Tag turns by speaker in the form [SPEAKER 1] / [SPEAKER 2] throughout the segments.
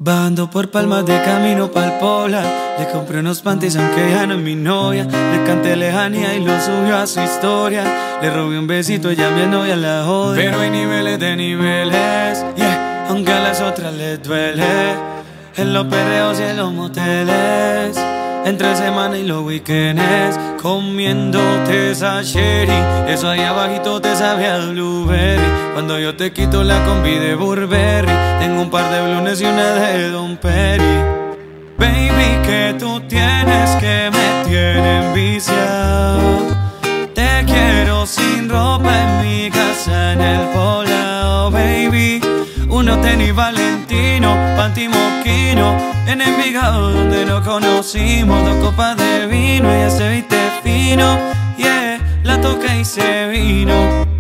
[SPEAKER 1] Bajando por Palmas de camino pa'l Polar, le compré unos panties aunque ya no es mi novia. Le canté lejanía y lo subió a su historia. Le robé un besito, ella mi novia la joda. Pero hay niveles de niveles, yeah. Aunque a las otras les duele. En los perreos y en los moteles, entre semana y los weekends, comiéndote esa sherry. Eso ahí abajito te sabe a blueberry. Cuando yo te quito la combi de Burberry, tengo un par de blunes y una de Don Perry. Baby, que tú tienes que me tiene enviciado. Te quiero sin ropa en mi casa en el Poblado, baby. Uno tenis Valentino, panty Moschino, en Envigado donde nos conocimos. 2 copas de vino, ella se viste fino, yeah, la toqué y se vino.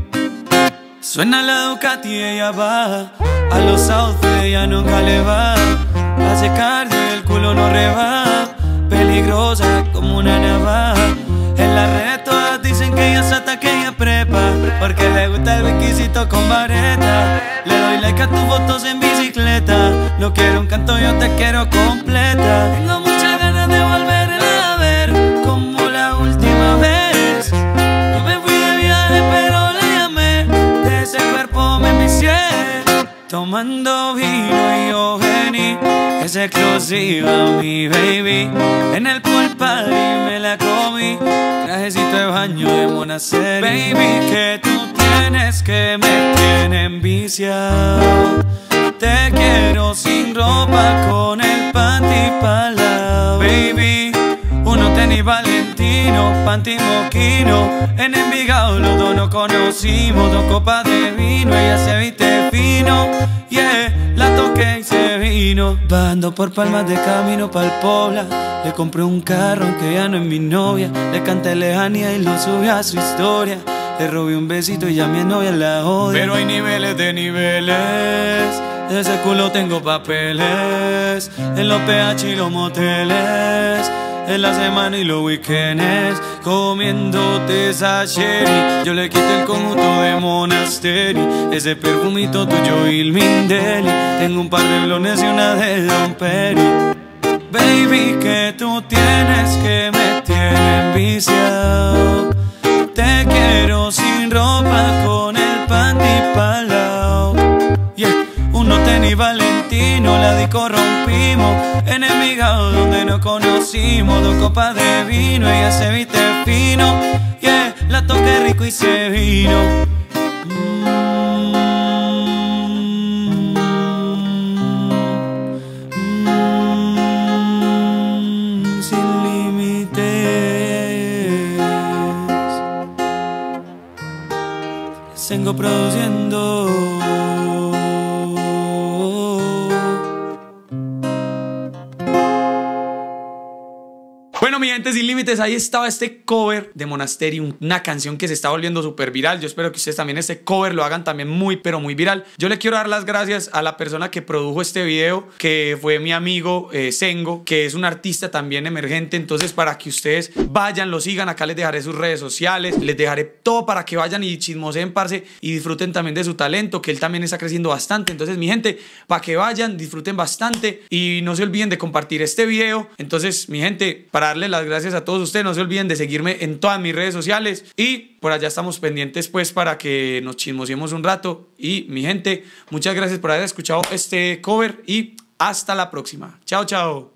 [SPEAKER 1] Suena la Ducati y ella baja, a los outfits ella nunca le va. Hace cardio y el culo no rebaja, peligrosa como una navaja. En la red todas dicen que ella sata, que ella prepa, porque le gusta el requisito con vareta. Le doy like a tus fotos en bicicleta. No quiero un canto, yo te quiero completa. Tengo muchas ganas de volverla a ver como la última vez. Yo me fui de viaje pero la llamé, de ese cuerpo me envicié. Tomando vino y yo Henny, es exclusiva mi baby. En el pool party me la comí, trajecito de baño de Monaseri. Baby, que tú tienes que me tiene enviciado. Te quiero sin ropa con el panty palao, baby. Uno tenis Valentino, panty Moschino, en Envigado los dos nos conocimos. 2 copas de vino, ella se viste fino, yeah, la toqué y se vino. Bajando por Palmas de camino pa'l Pobla, le compré un carro aunque ya no es mi novia. Le canté lejanía y lo subí a su historia. Le robé un besito y ya mi novia la odia. Pero hay niveles de niveles, de ese culo tengo papeles. En los PH y los moteles, en la semana y los weekends, comiéndote esa sherry. Yo le quité el conjunto de Monaseri, ese perfumito tuyo Ilmindeli. Tengo un par de blones y una de Don Perry. Baby, que tú tienes que me tiene enviciado. Te quiero sin ropa con el panty palao, yeah. Uno tenis Valentino, la disco rompimos, en Envigado donde nos conocimos. 2 copas de vino, ella se viste fino, yeah, la toqué rico y se vino. Sin límites, vengo produciendo. Bueno, mi gente, sin límites, ahí estaba este cover de Monaseri, una canción que se está volviendo súper viral. Yo espero que ustedes también este cover lo hagan también muy, pero muy viral. Yo le quiero dar las gracias a la persona que produjo este video, que fue mi amigo Sengo, que es un artista también emergente. Entonces, para que ustedes vayan, lo sigan, acá les dejaré sus redes sociales, les dejaré todo para que vayan y chismoseen, parce, y disfruten también de su talento, que él también está creciendo bastante. Entonces, mi gente, para que vayan, disfruten bastante y no se olviden de compartir este video. Entonces, mi gente, para darle las gracias a todos ustedes, no se olviden de seguirme en todas mis redes sociales y por allá estamos pendientes pues para que nos chismosiemos un rato. Y mi gente, muchas gracias por haber escuchado este cover y hasta la próxima. Chao, chao.